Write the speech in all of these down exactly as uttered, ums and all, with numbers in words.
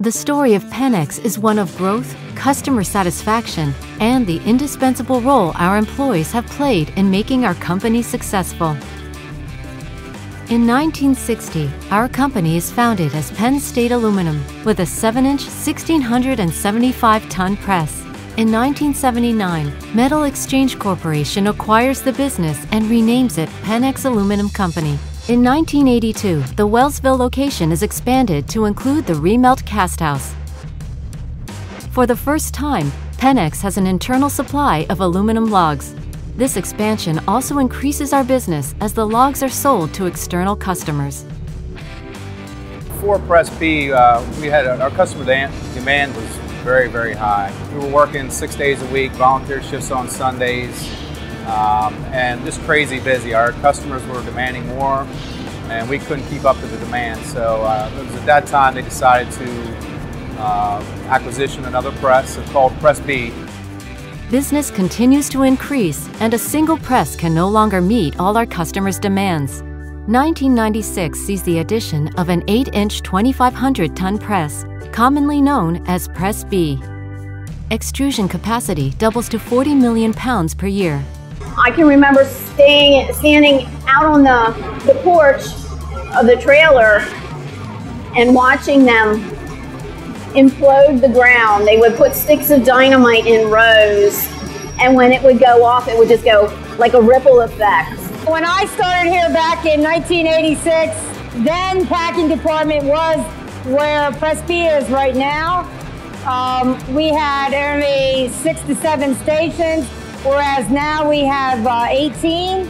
The story of Pennex is one of growth, customer satisfaction, and the indispensable role our employees have played in making our company successful. In nineteen sixty, our company is founded as Penn State Aluminum with a seven inch, one thousand six hundred seventy-five ton press. In nineteen seventy-nine, Metal Exchange Corporation acquires the business and renames it Pennex Aluminum Company. In nineteen eighty-two, the Wellsville location is expanded to include the remelt casthouse. For the first time, Pennex has an internal supply of aluminum logs. This expansion also increases our business as the logs are sold to external customers. Before Press B, uh, we had our customer demand was very, very high. We were working six days a week, volunteer shifts on Sundays, um, and just crazy busy. Our customers were demanding more, and we couldn't keep up to the demand. So uh, it was at that time they decided to uh, acquisition another press. It's called Press B. Business continues to increase, and a single press can no longer meet all our customers' demands. nineteen ninety-six sees the addition of an eight inch, twenty-five hundred ton press, commonly known as Press B. Extrusion capacity doubles to forty million pounds per year. I can remember staying, standing out on the, the porch of the trailer and watching them implode the ground. They would put sticks of dynamite in rows, and when it would go off, it would just go like a ripple effect. When I started here back in nineteen eighty-six, then packing department was where Press B is right now. Um, we had only six to seven stations, whereas now we have uh, eighteen.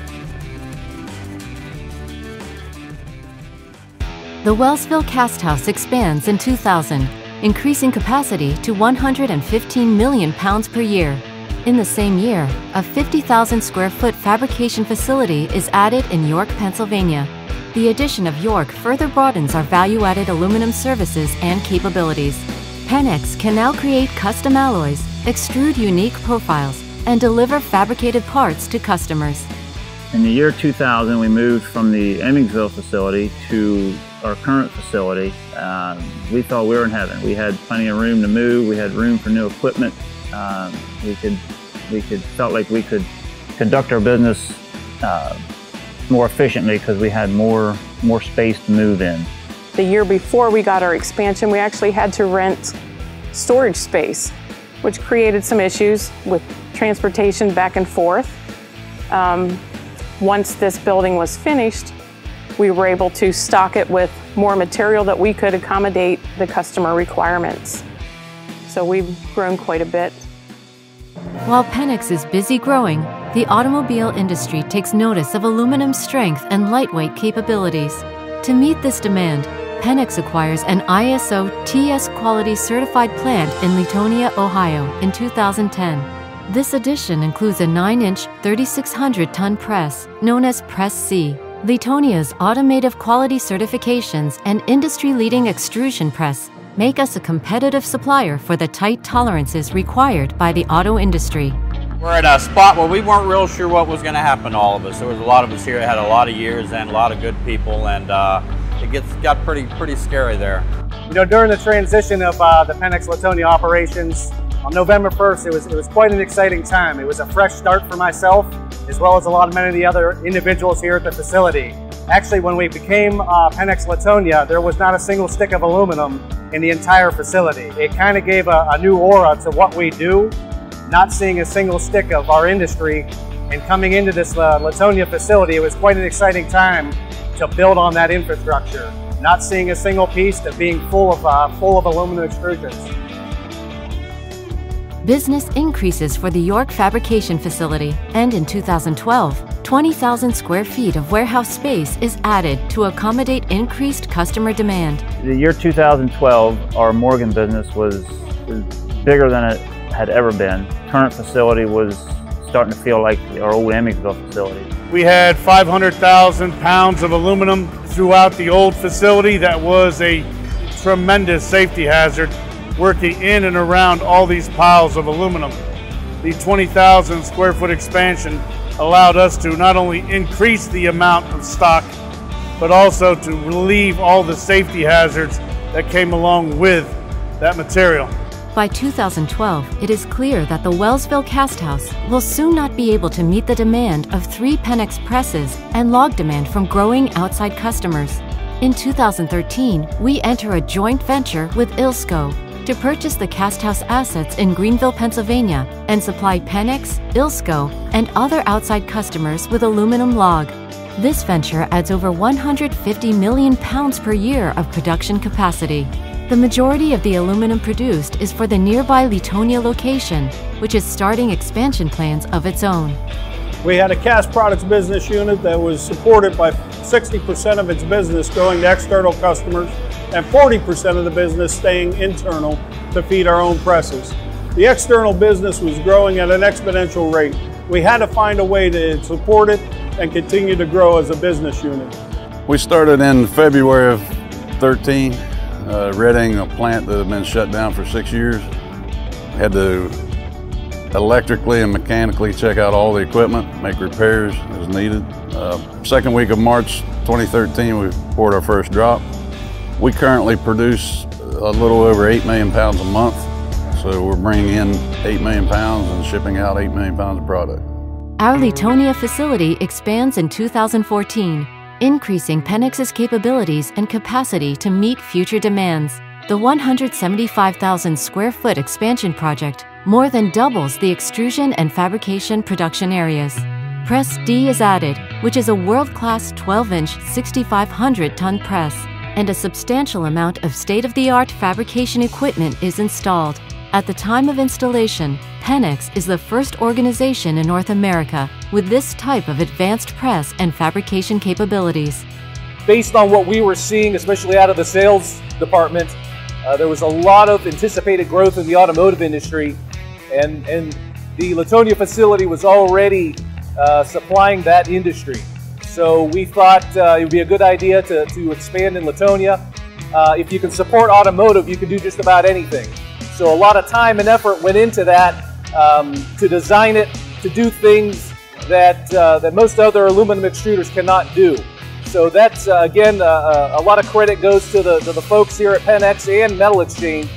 The Wellsville casthouse expands in two thousand, increasing capacity to one hundred fifteen million pounds per year. In the same year, a fifty thousand square foot fabrication facility is added in York, Pennsylvania. The addition of York further broadens our value-added aluminum services and capabilities. Pennex can now create custom alloys, extrude unique profiles, and deliver fabricated parts to customers. In the year two thousand, we moved from the Emmetsville facility to our current facility. Uh, we thought we were in heaven. We had plenty of room to move. We had room for new equipment. Um, we could, we could felt like we could conduct our business uh, more efficiently because we had more, more space to move in. The year before we got our expansion, we actually had to rent storage space, which created some issues with transportation back and forth. Um, once this building was finished, we were able to stock it with more material that we could accommodate the customer requirements. So we've grown quite a bit. While Pennex is busy growing, the automobile industry takes notice of aluminum's strength and lightweight capabilities. To meet this demand, Pennex acquires an I S O T S quality certified plant in Latonia, Ohio in two thousand ten. This addition includes a nine inch, thirty-six hundred ton press known as Press C. Latonia's automotive quality certifications and industry-leading extrusion press make us a competitive supplier for the tight tolerances required by the auto industry. We're at a spot where we weren't real sure what was going to happen to all of us. There was a lot of us here that had a lot of years and a lot of good people, and uh, it gets got pretty pretty scary there. You know, during the transition of uh, the Pennex Latonia operations, on November first, it was, it was quite an exciting time. It was a fresh start for myself, as well as a lot of many of the other individuals here at the facility. Actually, when we became uh, Pennex Latonia, there was not a single stick of aluminum in the entire facility. It kind of gave a, a new aura to what we do, not seeing a single stick of our industry. And coming into this uh, Latonia facility, it was quite an exciting time to build on that infrastructure. Not seeing a single piece to being full of, uh, full of aluminum extrusions. Business increases for the York fabrication facility, and in two thousand twelve, twenty thousand square feet of warehouse space is added to accommodate increased customer demand. The year two thousand twelve, our Morgan business was, was bigger than it had ever been. Current facility was starting to feel like our old Emmetsville facility. We had five hundred thousand pounds of aluminum throughout the old facility. That was a tremendous safety hazard, working in and around all these piles of aluminum. The twenty thousand square foot expansion allowed us to not only increase the amount of stock, but also to relieve all the safety hazards that came along with that material. By two thousand twelve, it is clear that the Wellsville Casthouse will soon not be able to meet the demand of three Pennex presses and log demand from growing outside customers. In two thousand thirteen, we enter a joint venture with I L S C O to purchase the casthouse assets in Greenville, Pennsylvania, and supply Pennex, I L S C O, and other outside customers with aluminum log. This venture adds over one hundred fifty million pounds per year of production capacity. The majority of the aluminum produced is for the nearby Latonia location, which is starting expansion plans of its own. We had a cast products business unit that was supported by sixty percent of its business going to external customers and forty percent of the business staying internal to feed our own presses. The external business was growing at an exponential rate. We had to find a way to support it and continue to grow as a business unit. We started in February of thirteen, uh, readying a plant that had been shut down for six years. Had to electrically and mechanically check out all the equipment, make repairs as needed. Uh, second week of March twenty thirteen, we poured our first drop. We currently produce a little over eight million pounds a month. So we're bringing in eight million pounds and shipping out eight million pounds of product. Our Latonia facility expands in two thousand fourteen, increasing Pennex's capabilities and capacity to meet future demands. The one hundred seventy-five thousand square foot expansion project more than doubles the extrusion and fabrication production areas. Press D is added, which is a world-class twelve inch, sixty-five hundred ton press, and a substantial amount of state-of-the-art fabrication equipment is installed. At the time of installation, Pennex is the first organization in North America with this type of advanced press and fabrication capabilities. Based on what we were seeing, especially out of the sales department, uh, there was a lot of anticipated growth in the automotive industry, and, and the Latonia facility was already uh, supplying that industry. So we thought uh, it would be a good idea to, to expand in Latonia. Uh, if you can support automotive, you can do just about anything. So a lot of time and effort went into that um, to design it, to do things that, uh, that most other aluminum extruders cannot do. So that's, uh, again, uh, a lot of credit goes to the, to the folks here at Pennex and Metal Exchange.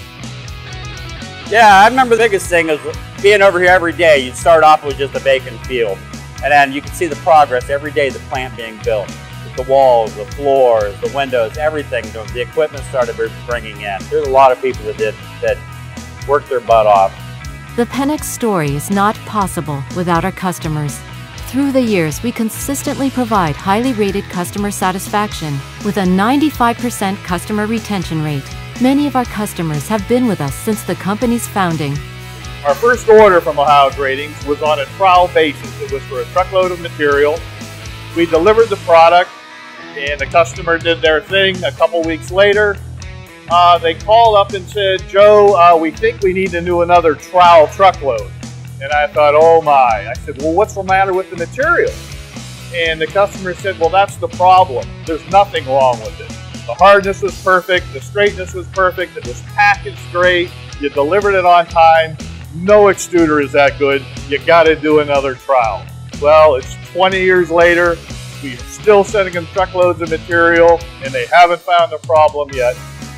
Yeah, I remember the biggest thing is being over here every day. You'd start off with just a vacant field, and then you could see the progress every day, the plant being built. The walls, the floors, the windows, everything, the equipment started bringing in. There's a lot of people that did, that worked their butt off. The Pennex story is not possible without our customers. Through the years, we consistently provide highly rated customer satisfaction with a ninety-five percent customer retention rate. Many of our customers have been with us since the company's founding. Our first order from Ohio Gradings was on a trial basis. It was for a truckload of material. We delivered the product, and the customer did their thing. A couple weeks later, uh, they called up and said, Joe, uh, we think we need to do another trial truckload. And I thought, oh my. I said, well, what's the matter with the material? And the customer said, well, that's the problem. There's nothing wrong with it. The hardness was perfect. The straightness was perfect. It was packaged great. You delivered it on time. No extruder is that good. You got to do another trial. Well, it's twenty years later. We're still sending them truckloads of material, and they haven't found a problem yet.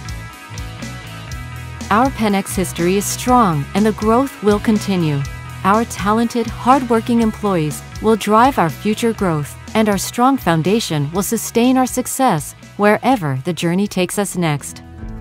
Our Pennex history is strong, and the growth will continue. Our talented, hardworking employees will drive our future growth, and our strong foundation will sustain our success wherever the journey takes us next.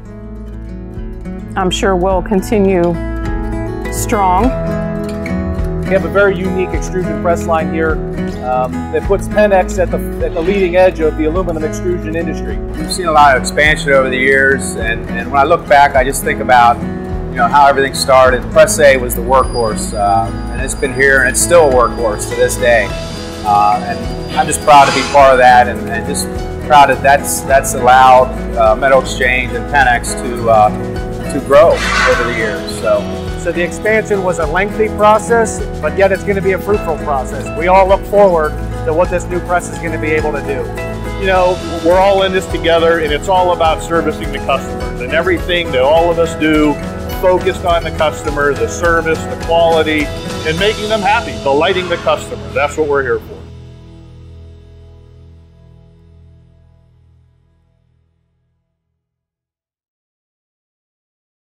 I'm sure we'll continue strong. We have a very unique extrusion press line here um, that puts Pennex at the, at the leading edge of the aluminum extrusion industry. We've seen a lot of expansion over the years, and, and when I look back, I just think about you know how everything started. Press A was the workhorse, uh, and it's been here, and it's still a workhorse to this day. Uh, and I'm just proud to be part of that, and, and just proud that that's that's allowed uh, Metal Exchange and Pennex to uh, to grow over the years. So. So the expansion was a lengthy process, but yet it's going to be a fruitful process. We all look forward to what this new press is going to be able to do. You know, we're all in this together, and it's all about servicing the customers, and everything that all of us do focused on the customer, the service, the quality, and making them happy, delighting the customer. That's what we're here for.